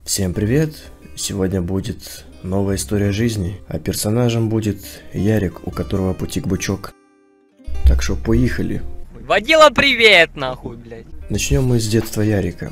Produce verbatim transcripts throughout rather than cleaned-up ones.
Всем привет! Сегодня будет новая история жизни, а персонажем будет Ярик, у которого путик-бычок. Так что поехали! Водила, привет, нахуй, блядь! Начнем мы с детства Ярика.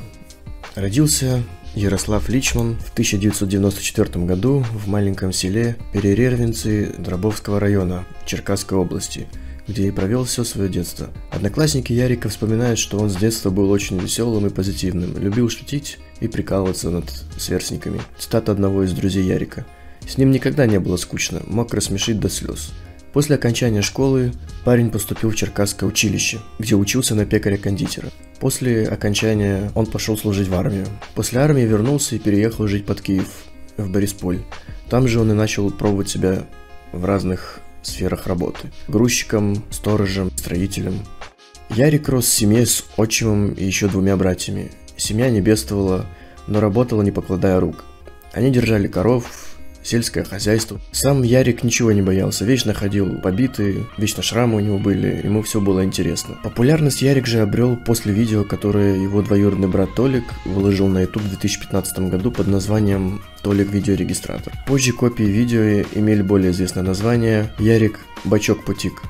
Родился Ярослав Личман в тысяча девятьсот девяносто четвёртом году в маленьком селе Перерервинцы Дробовского района Черкасской области, где и провел все свое детство. Одноклассники Ярика вспоминают, что он с детства был очень веселым и позитивным, любил шутить и прикалываться над сверстниками. Цитата одного из друзей Ярика: «С ним никогда не было скучно, мог рассмешить до слез». После окончания школы парень поступил в Черкасское училище, где учился на пекаря-кондитера. После окончания он пошел служить в армию. После армии вернулся и переехал жить под Киев, в Борисполь. Там же он и начал пробовать себя в разных сферах работы: грузчиком, сторожем, строителем. Ярик рос в семье с отчимом и еще двумя братьями. Семья не бедствовала, но работала не покладая рук. Они держали коров, сельское хозяйство. Сам Ярик ничего не боялся, вечно ходил побитый, вечно шрамы у него были, ему все было интересно. Популярность Ярик же обрел после видео, которое его двоюродный брат Толик выложил на YouTube в две тысячи пятнадцатом году под названием «Толик видеорегистратор». Позже копии видео имели более известное название «Ярик Бачок-Путик».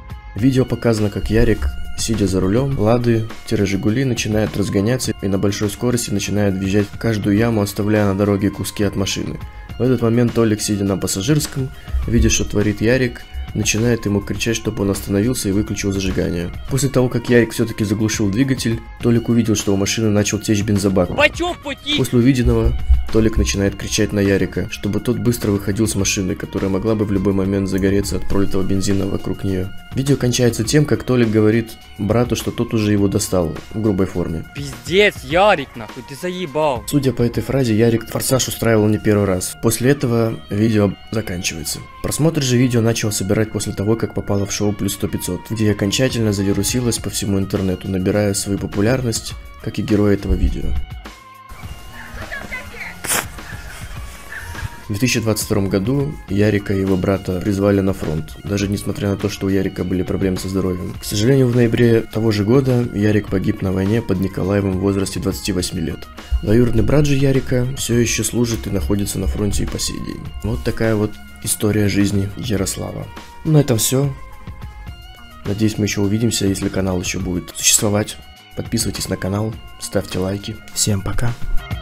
В видео показано, как Ярик, сидя за рулем Лады-Жигули, начинает разгоняться и на большой скорости начинает въезжать в каждую яму, оставляя на дороге куски от машины. В этот момент Толик, сидя на пассажирском, видя, что творит Ярик, начинает ему кричать, чтобы он остановился и выключил зажигание. После того, как Ярик все-таки заглушил двигатель, Толик увидел, что у машины начал течь бензобак. После увиденного Толик начинает кричать на Ярика, чтобы тот быстро выходил с машины, которая могла бы в любой момент загореться от пролитого бензина вокруг нее. Видео кончается тем, как Толик говорит брату, что тот уже его достал в грубой форме. Пиздец, Ярик, нахуй, ты заебал. Судя по этой фразе, Ярик форсаж устраивал не первый раз. После этого видео заканчивается. Просмотр же видео начал собирать после того, как попало в шоу «Плюс сто пятьсот», где окончательно завирусилось по всему интернету, набирая свою популярность, как и герой этого видео. В две тысячи двадцать втором году Ярика и его брата призвали на фронт, даже несмотря на то, что у Ярика были проблемы со здоровьем. К сожалению, в ноябре того же года Ярик погиб на войне под Николаевым в возрасте двадцати восьми лет. Двоюродный брат же Ярика все еще служит и находится на фронте и по сей день. Вот такая вот история жизни Ярослава. На этом все. Надеюсь, мы еще увидимся, если канал еще будет существовать. Подписывайтесь на канал, ставьте лайки. Всем пока.